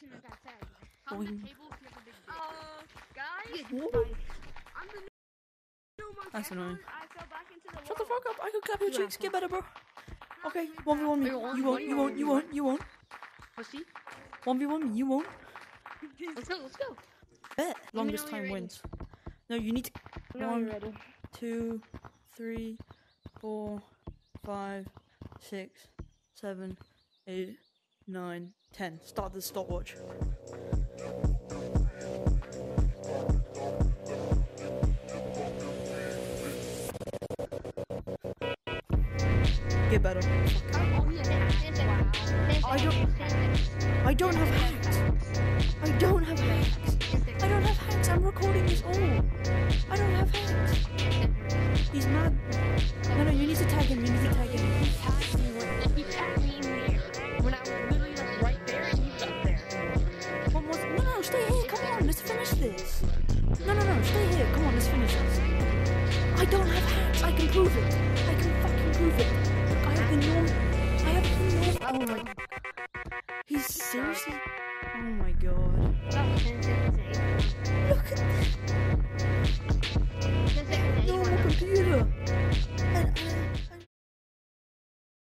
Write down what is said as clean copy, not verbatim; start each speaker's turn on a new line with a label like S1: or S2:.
S1: accident got tagged.
S2: On the table,
S1: Guys, I'm the new monk.
S2: That's annoying.
S1: I fell back into the
S2: Shut the
S1: wall.
S2: fuck up! I could clap your
S1: Yeah,
S2: cheeks. Get better, bro. Okay,
S1: really
S2: 1v1 me.
S1: bad.
S2: You won't. You won't. You won't. You won't.
S1: Pussy.
S2: 1v1 me. You won't.
S1: Let's go. Let's go.
S2: Bet. Longest
S1: know
S2: time
S1: you're
S2: wins. No, you need to.
S1: No, you're ready.
S2: 2, 3, 4, 5, 6, 7, 8, 9, 10. Start the stopwatch. Get better.
S1: Oh yeah.
S2: I don't have hacks. I don't have hacks. I don't have hacks. I'm recording this all. I don't have hacks. He's mad. No, you need to tag him. You need to tag him.
S1: He tagged me in there when I was literally like right there and he was up there.
S2: No, stay here. Come on, let's finish this. No, stay here. Come on, let's finish this. I don't have hacks. I can prove it. I can fucking prove it. Look, I have the norm. Oh my. He's seriously. Oh my god.